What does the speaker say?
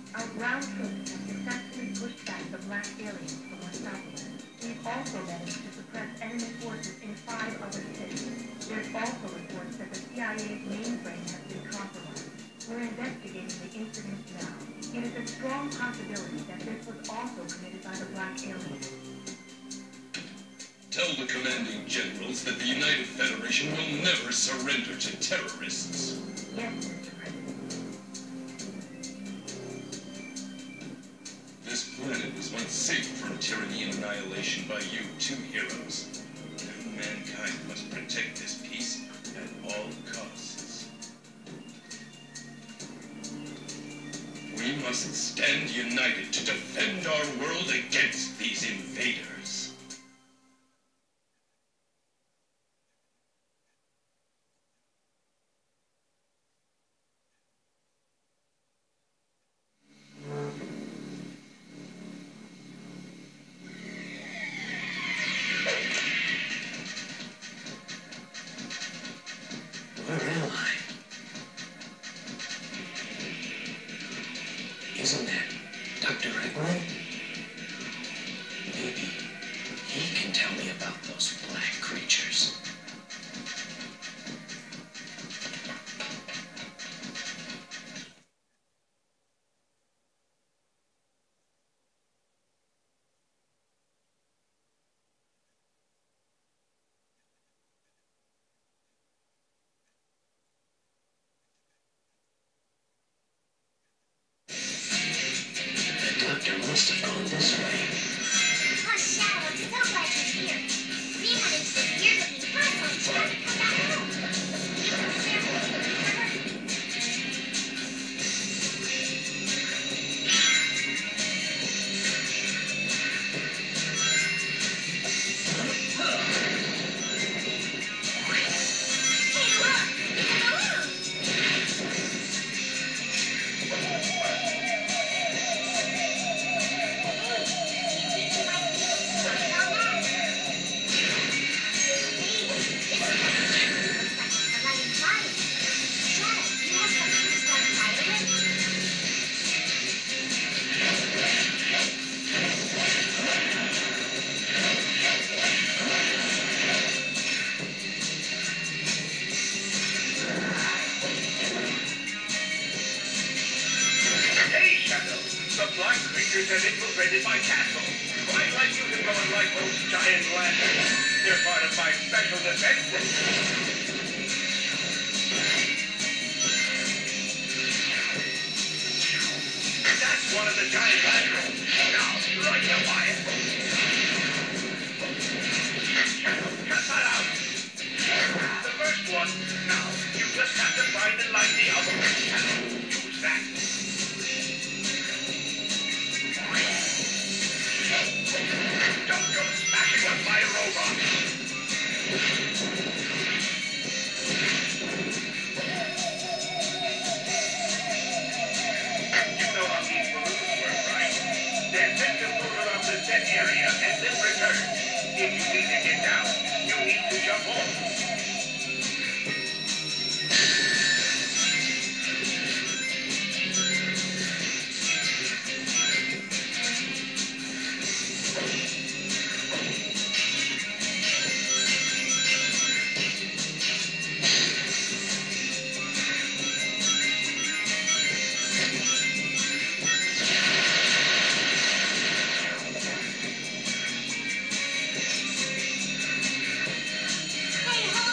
Our ground troops have successfully pushed back the black aliens from West Africa. We've also managed to suppress enemy forces in 5 other cities. There's also reports that the CIA's mainframe has been compromised. We're investigating the incident now. It is a strong possibility that this was also committed by the black aliens. Tell the commanding generals that the United Federation will never surrender to terrorists. Yes, Mr. President. This planet was once safe from tyranny and annihilation by you two heroes. And mankind must protect this peace at all costs. We must stand united to defend our world against these invaders. Where am I? Isn't that Dr. Eggman? Maybe he can tell me about those black creatures. The doctor must have gone this way. Oh, Shadow, I'm so glad you're here. 306 years of me personally trying to come back home. You can share with me, remember? Hey, look! It's a balloon! Hey, Shadow! The black creatures have infiltrated my castle. I'd like you to go and light those giant lanterns. They're part of my special defense system. That's one of the giant lanterns. Now, light the fire. Shadow, cut that out. The first one. Now, you just have to find and light the other one. Shadow, use that. Don't go smashing up my robot! You know how these balloons work, right? They're meant to float around the set area and then return. If you need to get down, you need to jump off. Hey,